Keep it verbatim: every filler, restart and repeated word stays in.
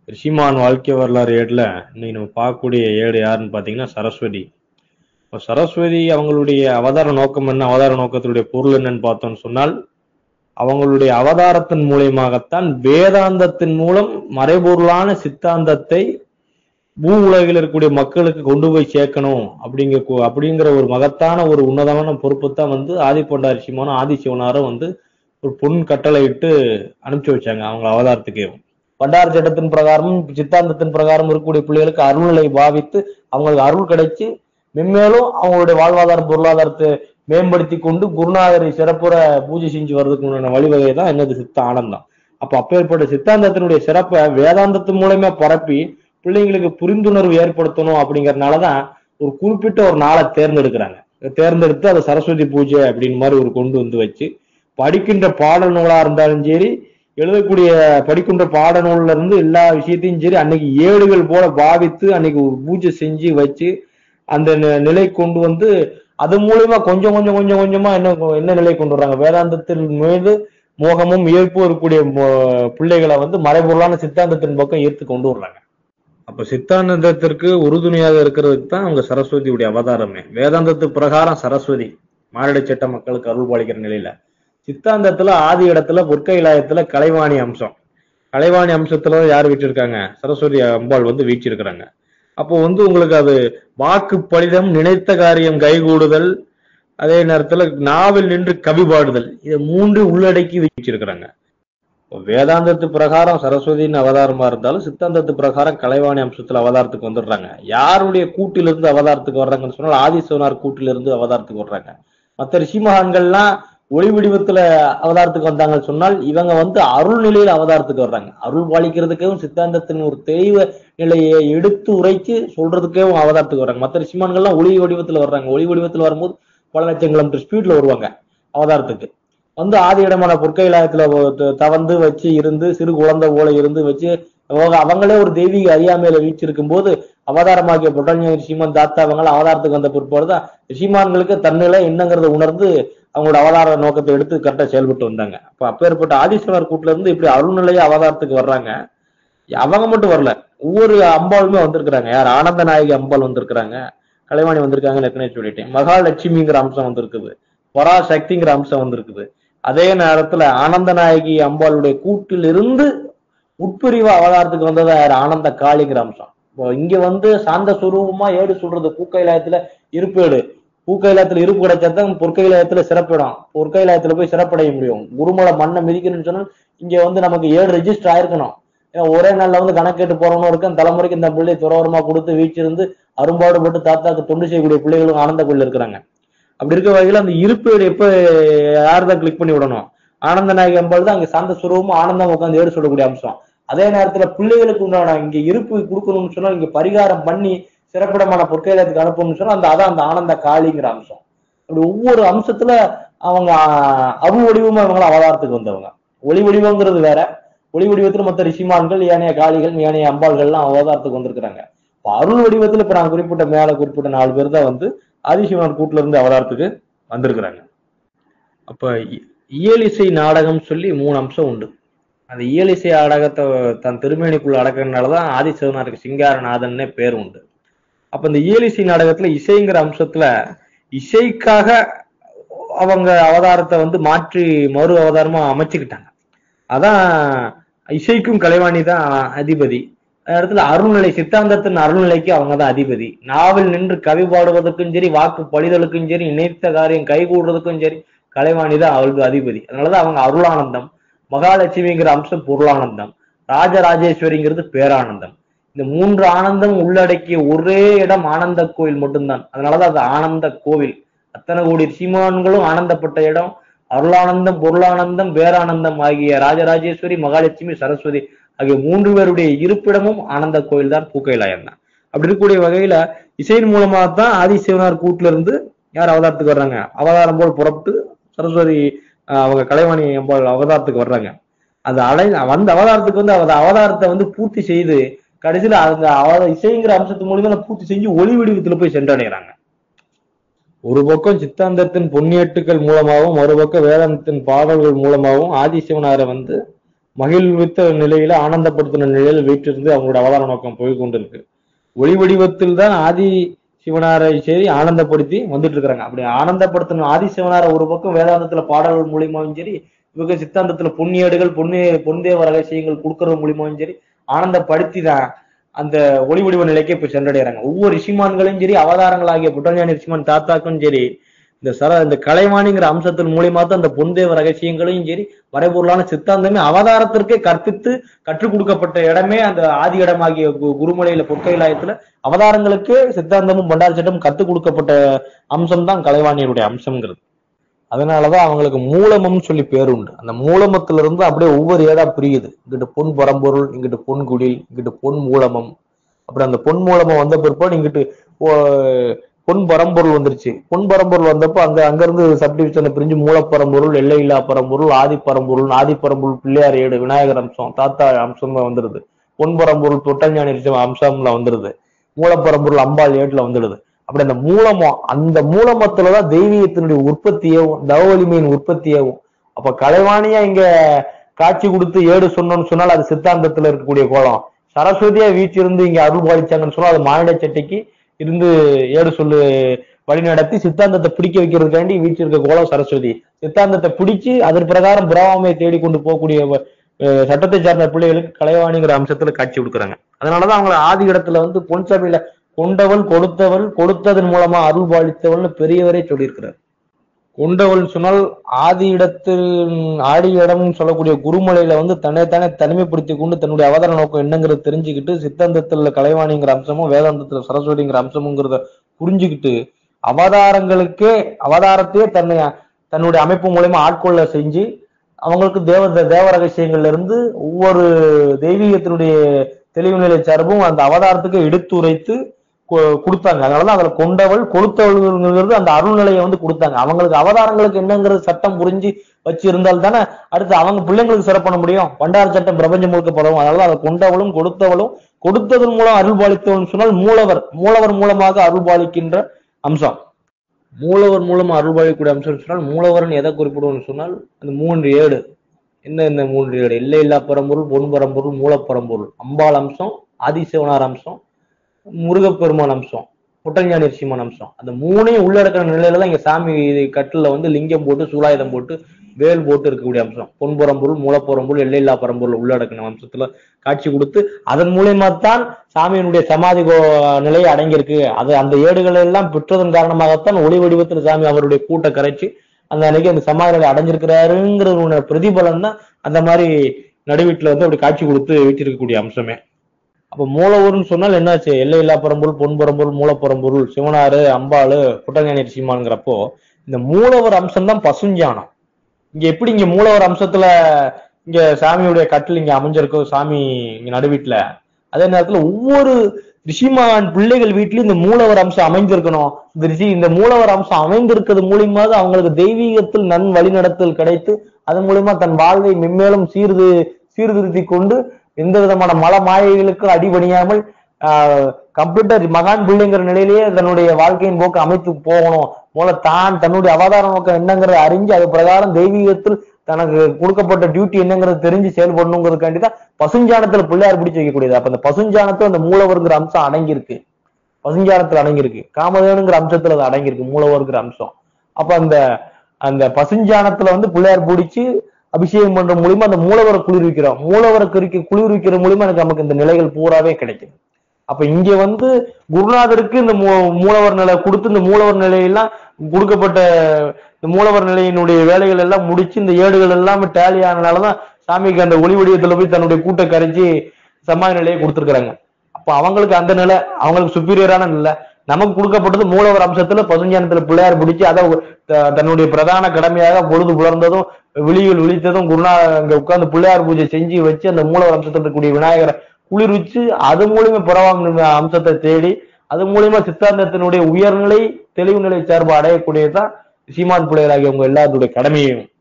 ரிஷிமான் வாழ்க்கை வரலாறு ஏடுல இன்னைக்கு நம்ம பார்க்கக்கூடிய ஏடு யாருன்னு பாத்தீங்கன்னா சரஸ்வதி. இப்போ சரஸ்வதி அவங்களுடைய அவதார நோக்கம் என்ன, அவதார நோக்கத்தினுடைய பொருள் என்னன்னு பார்த்தோம்னு சொன்னால், அவங்களுடைய அவதாரத்தின் மூலியமாகத்தான் வேதாந்தத்தின் மூலம் மறைபொருளான சித்தாந்தத்தை பூ உலகில் இருக்கக்கூடிய மக்களுக்கு கொண்டு போய் சேர்க்கணும் அப்படிங்கிற அப்படிங்கிற ஒரு மகத்தான ஒரு உன்னதமான பொறுப்பு தான் வந்து ஆதிப்பண்டா ரிஷிமானும் ஆதிசிவனாரும் வந்து ஒரு பொன் கட்டளை இட்டு அனுப்பிச்சு வச்சாங்க அவங்க அவதாரத்துக்கே. பண்டார சட்டத்தின் பிரகாரமும் சித்தாந்தத்தின் பிரகாரம் இருக்கக்கூடிய பிள்ளைகளுக்கு அருள்நிலை பாவித்து அவங்களுக்கு அருள் கிடைச்சு மென்மேலும் அவங்களுடைய வாழ்வாதார பொருளாதாரத்தை மேம்படுத்தி கொண்டு குருநாதரை சிறப்புற பூஜை செஞ்சு வர்றதுக்கு உண்டான வழிவகை தான் என்னது சித்த ஆனந்தம். அப்ப அப்பேற்பட்ட சித்தாந்தத்தினுடைய சிறப்பை வேதாந்தத்தின் மூலமா பரப்பி பிள்ளைங்களுக்கு புரிந்துணர்வு ஏற்படுத்தணும் அப்படிங்கறதுனாலதான் ஒரு குறிப்பிட்ட ஒரு நாளை தேர்ந்தெடுக்கிறாங்க. தேர்ந்தெடுத்து அதை சரஸ்வதி பூஜை அப்படின்னு மாதிரி ஒரு கொண்டு வந்து வச்சு படிக்கின்ற பாடல் நூலா இருந்தாலும் சரி, எழுதக்கூடிய படிக்கின்ற பாடநூல்ல இருந்து எல்லா விஷயத்தையும் சரி அன்னைக்கு ஏடுகள் போல பாவித்து அன்னைக்கு ஒரு பூஜை செஞ்சு வச்சு அந்த நிலை கொண்டு வந்து அது மூலமா கொஞ்சம் கொஞ்சம் கொஞ்சம் கொஞ்சமா என்ன என்ன நிலை கொண்டு வர்றாங்க, வேதாந்தத்தின் மீது மோகமும் ஈர்ப்பும் இருக்கக்கூடிய பிள்ளைகளை வந்து மறைபொருளான சித்தாந்தத்தின் பக்கம் ஈர்த்து கொண்டு வர்றாங்க. அப்ப சித்தாந்தத்திற்கு உறுதுணையாக இருக்கிறதுக்கு தான் அவங்க சரஸ்வதியுடைய அவதாரமே. வேதாந்தத்து பிரகாரம் சரஸ்வதி மாரடை சட்ட மக்களுக்கு அருள் பாலிக்கிற நிலையில, சித்தாந்தத்துல ஆதி இடத்துல பொற்கைலாயத்துல கலைவாணி அம்சம், கலைவாணி அம்சத்துல யார் வீச்சிருக்காங்க, சரஸ்வதி அம்பாள் வந்து வீச்சிருக்கிறாங்க. அப்போ வந்து உங்களுக்கு அது வாக்கு பலிதம், நினைத்த காரியம் கைகூடுதல், அதே நேரத்துல நாவில் நின்று கவி பாடுதல், இதை மூன்று உள்ளடக்கி வீச்சிருக்கிறாங்க. வேதாந்தத்து பிரகாரம் சரஸ்வதியின் அவதாரமா இருந்தாலும் சித்தாந்தத்து பிரகாரம் கலைவாணி அம்சத்துல அவதாரத்துக்கு வந்துடுறாங்க. யாருடைய கூட்டிலிருந்து அவதாரத்துக்கு வர்றாங்கன்னு சொன்னால் ஆதிசிவனார் கூட்டிலிருந்து அவதாரத்துக்கு வர்றாங்க. மற்ற ரிஷி மகான்கள்லாம் ஒளி வடிவத்துல அவதாரத்துக்கு வந்தாங்கன்னு சொன்னால் இவங்க வந்து அருள் நிலையில அவதாரத்துக்கு வர்றாங்க. அருள் பாலிக்கிறதுக்கும் சித்தாந்தத்தின் ஒரு தெய்வ நிலையை எடுத்து உரைச்சு சொல்றதுக்கும் அவதாரத்துக்கு வர்றாங்க. மற்ற ரிஷிமான்கள்லாம் ஒளி வடிவத்துல வர்றாங்க. ஒளி வடிவத்துல வரும்போது பல லட்சம் கிலோமீட்டர் ஸ்பீட்ல வருவாங்க அவதாரத்துக்கு. வந்து ஆதி இடமான பொற்கைலாயத்துல தவந்து வச்சு இருந்து சிறு குழந்தை போல இருந்து வச்சு அவங்களே ஒரு தெய்வீக அறியாமையில வீச்சிருக்கும் போது அவதாரமாக்கிய பொட்டஞ்ச ரிஷிமான் தாத்தா அவங்கள அவதாரத்துக்கு வந்த பிற்பாடுதான் ரிஷிமான்களுக்கு தன்னிலை என்னங்கிறத உணர்ந்து அவங்களோட அவதார நோக்கத்தை எடுத்து கரெக்டா செயல்பட்டு வந்தாங்க. அப்ப அப்பேற்பட்ட ஆதிசிவனார் கூட்டுல இருந்து இப்படி அருள்நிலைய அவதாரத்துக்கு வர்றாங்க. அவங்க மட்டும் வரல, ஒவ்வொரு அம்பாளுமே வந்திருக்கிறாங்க. யார், ஆனந்த நாயகி அம்பாள் வந்திருக்கிறாங்க, கலைவாணி வந்திருக்காங்கன்னு ஏற்கனவே சொல்லிட்டேன். மகாலட்சுமிங்கிற அம்சம் வந்திருக்குது, பராசக்திங்கிற அம்சம் வந்திருக்குது. அதே நேரத்துல ஆனந்த நாயகி அம்பாளுடைய கூட்டிலிருந்து உட்பிரிவு அவதாரத்துக்கு வந்ததா யார், ஆனந்த காளிங்கிற அம்சம். இப்போ இங்க வந்து சாந்த சுரூபமா ஏடு சொல்றது பூக்கைலாயத்துல இருப்பேடு, பூக்கைலாயத்துல இருப்பு கிடைச்சாதான் பொற்கைலாயத்துல சிறப்பிடும். பொற்கைலாயத்துல போய் சிறப்படைய முடியும். குருமலை மண்ணை மிதிக்கணும்னு சொன்னா இங்க வந்து நமக்கு ஏழு ரெஜிஸ்டர் ஆயிருக்கணும். ஏன்னா ஒரே நாள்ல வந்து கணக்கேட்டு போறவனும் இருக்கும், தலைமுறைக்கு இந்த பிள்ளை துறவரமா கொடுத்து வீச்சிருந்து அரும்பாடுபட்டு தாத்தாக்கு தொண்டு செய்யக்கூடிய பிள்ளைகளும் ஆனந்த கோயில் இருக்கிறாங்க. அப்படி இருக்க வகையில அந்த இருப்பேடு எப்ப யாருதான் கிளிக் பண்ணி விடணும், ஆனந்த நாயகி அம்பாள் தான் அங்க சாந்த சுரூபமும் ஆனந்தம் உட்காந்து ஏடு சொல்லக்கூடிய அம்சம். அதே நேரத்துல பிள்ளைகளுக்கு உண்டான இங்க இருப்பு கொடுக்கணும்னு சொன்னா இங்க பரிகாரம் பண்ணி சிறப்பிடமான பொற்கைலாயத்துக்கு அனுப்பணும்னு சொன்னா அந்த அதான் அந்த ஆனந்த காளிங்கிற அம்சம். அப்படி ஒவ்வொரு அம்சத்துல அவங்க அருள் வடிவமா இவங்கள அவதாரத்துக்கு வந்தவங்க. ஒளி வடிவங்கிறது வேற, ஒளி வடிவத்துல மற்ற ரிஷிமான்கள் ஏனைய காளிகள் ஏனைய அம்பாள்கள் எல்லாம் அவதாரத்துக்கு வந்திருக்கிறாங்க. அருள் வடிவத்துல இப்ப நான் குறிப்பிட்ட மேல குறிப்பிட்ட நாலு பேர் தான் வந்து ஆதிசிவனார் கூட்டுல இருந்து அவதாரத்துக்கு வந்திருக்கிறாங்க. அப்ப இயலிசை நாடகம் சொல்லி மூணு அம்சம் உண்டு. அந்த இயலிசை நாடகத்தை தன் திருமேனிக்குள்ள அடக்கிறதுனாலதான் ஆதிசிவனாருக்கு சிங்காரநாதன்னே பேர் உண்டு. அப்ப இந்த இயலிசை நாடகத்துல இசைங்கிற அம்சத்துல இசைக்காக அவங்க அவதாரத்தை வந்து மாற்றி மறு அவதாரமா அமைச்சுக்கிட்டாங்க. அதான் இசைக்கும் கலைவாணி தான் அதிபதி. இடத்துல அருள்நிலை, சித்தாந்தத்தின் அருள்நிலைக்கு அவங்கதான் அதிபதி. நாவில் நின்று கவி பாடுவதற்கும் சரி, வாக்கு பழிதலுக்கும் சரி, நினைத்த காரியம் கைகூடுறதுக்கும் சரி கலைவாணி தான் அவளுக்கு அதிபதி. அதனாலதான் அவங்க அருளானந்தம், மகாலட்சுமிங்கிற அம்சம் பொருளானந்தம், ராஜராஜேஸ்வரிங்கிறது பேரானந்தம். இந்த மூன்று ஆனந்தம் உள்ளடக்கிய ஒரே இடம் ஆனந்த கோவில் மட்டும்தான். அதனாலதான் அது ஆனந்த கோவில். அத்தனை கோடி சீமான்களும் ஆனந்தப்பட்ட இடம் அருளானந்தம், பொருளானந்தம், பேரானந்தம் ஆகிய ராஜராஜேஸ்வரி, மகாலட்சுமி, சரஸ்வதி ஆகிய மூன்று பேருடைய இருப்பிடமும் ஆனந்த கோயில் தான், பூக்கைலாயம் தான். அப்படி இருக்கக்கூடிய வகையில இசையின் மூலமா தான் ஆதிசிவனார் கூட்டுல இருந்து யார் அவதாரத்துக்கு வர்றாங்க, அவதாரம் போல் புறப்பட்டு சரஸ்வதி அவங்க கலைவாணி அம்பாள் அவதாரத்துக்கு வர்றாங்க. அந்த அலை வந்த அவதாரத்துக்கு வந்து அந்த அவதாரத்தை வந்து பூர்த்தி செய்து கடைசியில அந்த இசைங்கிற அம்சத்து மூலியமா பூர்த்தி செஞ்சு ஒளி வடிவத்துல போய் சென்றடைகிறாங்க. ஒரு பக்கம் சித்தாந்தத்தின் பொன்னியட்டுக்கள் மூலமாகவும் மறுபக்கம் வேதாந்தத்தின் பாடல்கள் மூலமாகவும் ஆதிசிவனாரை வந்து மகிழ்வித்த நிலையில ஆனந்தப்படுத்தின நிலையில வீட்டிலிருந்து அவங்களோட அவதார நோக்கம் போய் கொண்டிருக்கு. ஒளி வடிவத்தில் தான் ஆதி சிவனாரை சரி ஆனந்தப்படுத்தி வந்துட்டு இருக்கிறாங்க. அப்படி ஆனந்தப்படுத்தணும் ஆதி சிவனாரை ஒரு பக்கம் வேதாந்தத்துல பாடல்கள் மூலியமாவும் சரி, இவங்க சித்தாந்தத்துல பொன்னியேடுகள் பொன்னே பொன்தேவ ரகசியங்கள் கொடுக்கறது மூலியமாவும் சரி ஆனந்தப்படுத்தி தான் அந்த ஒளி வடிவ நிலைக்கு இப்ப சென்றடைகிறாங்க. ஒவ்வொரு ரிஷிமான்களையும் சரி அவதாரங்களாகிய புட்டஞானி ரிஷிமான் தாத்தாக்கும் சரி இந்த சர இந்த கலைவாணிங்கிற அம்சத்தின் மூலியமா தான் அந்த பொன்தேவ ரகசியங்களையும் சரி மறைபொருளான சித்தாந்தமே அவதாரத்திற்கே கற்பித்து கற்றுக் கொடுக்கப்பட்ட இடமே அந்த ஆதி இடமாகிய குருமலையில பொற்கைலாயத்துல அவதாரங்களுக்கு சித்தாந்தமும் பண்டார சட்டமும் கற்றுக் கொடுக்கப்பட்ட அம்சம் தான் கலைவாணியருடைய அம்சம்ங்கிறது. அதனாலதான் அவங்களுக்கு மூலமம்னு சொல்லி பேரு உண்டு. அந்த மூலமத்துல இருந்து அப்படியே ஒவ்வொரு ஏடா பிரியுது. இங்கிட்டு பொன் பரம்பொருள், இங்கிட்டு பொன் குடில், இங்கிட்டு பொன் மூலமம். அப்படி அந்த பொன் மூலமம் வந்த பிற்பாடு இங்கிட்டு பொன் பரம்பொருள் வந்துருச்சு. பொன் பரம்பொருள் வந்தப்போ அங்க அங்கிருந்து சப்டிவிஷனை பிரிஞ்சு மூலப்பரம்பொருள், எல்லை இல்லா பரம்பொருள், ஆதி பரம்பொருள், ஆதி பரம்பொருள் பிள்ளையார் ஏடு விநாயகர் அம்சம் தாத்தா அம்சம் வந்துருது. பொன் பரம்பொருள் தொட்டஞானி அம்சம்ல வந்துருது. மூலப்பரம்பொருள் அம்பாள் ஏட்டுல வந்துடுது. அப்படி அந்த மூலமம் அந்த மூலமத்துலதான் தெய்வீகத்தினுடைய உற்பத்தியாகவும் தவ வலிமையின் உற்பத்தியாகவும். அப்ப கலைவாணியா இங்க காட்சி கொடுத்து ஏடு சொன்னோம்னு சொன்னால் அது சித்தாந்தத்துல இருக்கக்கூடிய கோலம். சரஸ்வதியா வீச்சிருந்து இங்க அருள் பாலிச்சாங்கன்னு சொன்னா அது மானிட சட்டைக்கு இருந்து ஏடு சொல்லு வழி நடத்தி சித்தாந்தத்தை பிடிக்க வைக்கிறதுக்காண்டி வீச்சிருக்க கோலம் சரஸ்வதி. சித்தாந்தத்தை பிடிச்சு அதன் பிரகாரம் பிராவாமையை தேடி கொண்டு போகக்கூடிய சட்டத்தை சார்ந்த பிள்ளைகளுக்கு கலைவாணிங்கிற அம்சத்துல காட்சி கொடுக்குறாங்க. அதனாலதான் அவங்களை ஆதி இடத்துல வந்து பொன் சபையில கொண்டவள் கொடுத்தவள் கொடுத்ததன் மூலமா அருள் பாலித்தவள்னு பெரியவரே சொல்லியிருக்கிறார். கொண்டவள் சொன்னால் ஆதி இடத்தில் ஆடி இடம் சொல்லக்கூடிய குருமலையில வந்து தன்னைத்தானே தனிமைப்படுத்தி கொண்டு தன்னுடைய அவதார நோக்கம் என்னங்கிறத தெரிஞ்சுக்கிட்டு சித்தாந்தத்துல கலைவாணிங்கிற அம்சமும் வேதாந்தத்துல சரஸ்வதிங்கிற அம்சமுங்கிறத புரிஞ்சுக்கிட்டு அவதாரங்களுக்கே அவதாரத்தையே தன்னை தன்னுடைய அமைப்பு மூலமா ஆட்கொள்ள செஞ்சு அவங்களுக்கு தேவ தேவ ரகசியங்கள்ல இருந்து ஒவ்வொரு தெய்வீகத்தினுடைய தெளிவு நிலை சார்பும் அந்த அவதாரத்துக்கு எடுத்துரைத்து கொடுத்தாங்க. அதனாலதான் அதுல கொண்டவள் கொடுத்தவள்ங்கிறது அந்த அருள்நிலையை வந்து கொடுத்தாங்க. அவங்களுக்கு அவதாரங்களுக்கு என்னங்கிறது சட்டம் புரிஞ்சு வச்சு இருந்தால் தானே அடுத்து அவங்க பிள்ளைங்களுக்கு சிறப்பு பண்ண முடியும். பண்டார சட்டம் பிரபஞ்சம் முழுக்க பரவும். அதனால அதை கொண்டவளும் கொடுத்தவளும் கொடுத்ததன் மூலம் அருள் பாலித்தவள் சொன்னால் மூலவர் மூலவர் மூலமாக அருள் பாலிக்கின்ற அம்சம். மூலவர் மூலமா அருள் பாலிக்கூடிய அம்சம் சொன்னால் மூலவர்னு எதை குறிப்பிடுவோம்னு சொன்னால் அந்த மூன்று ஏடு. என்ன இந்த மூன்று ஏடு? எல்லை இல்லா பரம்பொருள், பொன் பரம்பொருள், மூலப்பரம்பொருள், அம்பாள் அம்சம், ஆதிசிவனார் அம்சம், முருகப்பெருமான் அம்சம், புட்டஞானி ரிஷிமான் அம்சம். அந்த மூணையும் உள்ளடக்கிற நிலையில தான் இங்க சாமி கட்டுல வந்து லிங்கம் போட்டு சூலாயுதம் போட்டு வேல் போட்டு இருக்கக்கூடிய அம்சம். பொன்பரம்பொருள், மூலப்பரம்பொருள், எல்லையில்லா பரம்பொருள் உள்ளடக்கின அம்சத்துல காட்சி கொடுத்து அதன் மூலியமா தான் சாமியினுடைய சமாதி நிலையை அடங்கியிருக்கு. அது அந்த ஏடுகள் எல்லாம் பெற்றதன் காரணமாகத்தான் ஒளி வடிவத்தில் சாமி அவருடைய கூட்ட கரைச்சு அந்த அன்னைக்கு அந்த சமாதி நிலை அடைஞ்சிருக்கிறாருங்கிற பிரதிபலன் தான் அந்த மாதிரி நடுவீட்டுல வந்து அப்படி காட்சி கொடுத்து வீட்டிருக்கக்கூடிய அம்சமே. அப்ப மூலவர்னு சொன்னால் என்னாச்சு? எல்லை இல்லா பரம்பொருள், பொன்பரம்பொருள், மூலப்பரம்பொருள், சிவனாரு, அம்பாளு, புட்டஞானி ரிஷிமான்ங்கிறப்போ இந்த மூலவர் அம்சம் தான் பசுஞ்சானம். இங்க எப்படி இங்க மூலவர் அம்சத்துல இங்க சாமியுடைய கட்டில் இங்க அமைஞ்சிருக்கோ சாமி இங்க நடுவீட்டுல, அதே நேரத்துல ஒவ்வொரு ரிஷிமான் பிள்ளைகள் வீட்லயும் இந்த மூலவர் அம்சம் அமைந்திருக்கணும். இந்த ரிஷி இந்த மூலவர் அம்சம் அமைந்திருக்கிறது மூலியமாக அவங்களுக்கு தெய்வீகத்தில் நன் வழிநடத்தல் கிடைத்து அதன் மூலியமா தன் வாழ்வை மென்மேலும் சீர்து சீர்திருத்தி கொண்டு எந்த விதமான மல மாயைகளுக்கு அடிபணியாமல் ஆஹ் கம்ப்யூட்டர் மகான் பிள்ளைங்கிற நிலையிலேயே தன்னுடைய வாழ்க்கையின் போக்கு அமைத்து போகணும். மூல தான் தன்னுடைய அவதார நோக்கம் என்னங்கிறத அறிஞ்சு அது பிரகாரம் தெய்வீகத்தில் தனக்கு கொடுக்கப்பட்ட டியூட்டி என்னங்கிறத தெரிஞ்சு செயல்படணுங்கிறதுக்காண்டிதான் பசுஞ்சானத்துல பிள்ளையார் பிடிச்சு வைக்கக்கூடியது. அப்ப அந்த பசுஞ்சானத்துல அந்த மூலவர்ங்கிற அம்சம் அடங்கியிருக்கு. பசுஞ்சானத்துல அடங்கியிருக்கு. காமதேனுங்கிற அம்சத்துல அது அடங்கியிருக்கு மூலவர்ங்கிற அம்சம். அப்ப அந்த அந்த பசுஞ்சானத்துல வந்து பிள்ளையார் பிடிச்சு அபிஷேகம் பண்ற மூலியமா அந்த மூலவரை குளிர்விக்கிறோம். மூலவரை குறிக்க குளிர்விக்கிற மூலியமா எனக்கு நமக்கு இந்த நிலைகள் பூராவே கிடைக்கும். அப்ப இங்க வந்து குருநாதருக்கு இந்த மூலவர் நிலை கொடுத்து இந்த மூலவர் நிலையெல்லாம் கொடுக்கப்பட்ட இந்த மூலவர் நிலையினுடைய வேலைகள் எல்லாம் முடிச்சு இந்த ஏடுகள் எல்லாம் டேலி ஆனதுனாலதான் சாமிக்கு அந்த ஒளி வடிவத்துல போய் தன்னுடைய கூட்ட கரைச்சி சமாதி நிலையை கொடுத்துருக்காங்க. அப்ப அவங்களுக்கு அந்த நிலை அவங்களுக்கு சுப்பீரியரான நிலை. நமக்கு கொடுக்கப்பட்டது மூலவர் அம்சத்துல பசுஞ்சானத்துல பிள்ளையார் பிடிச்சு அதை தன்னுடைய பிரதான கடமையாக பொழுது புலர்ந்ததும் விழிகள் விழித்ததும் குருநாதர் அங்க உட்கார்ந்து பிள்ளையார் பூஜை செஞ்சு வச்சு அந்த மூலவர் அம்சத்துல இருக்கக்கூடிய விநாயகரை குளிர்விச்சு அது மூலியமா புறவாம் அம்சத்தை தேடி அது மூலியமா சித்தாந்தத்தினுடைய உயர்நிலை தெளிவு நிலை சார்பு அடையக்கூடியதுதான் சீமான் பிள்ளைகளாகிய அவங்க எல்லாருடைய கடமையும்.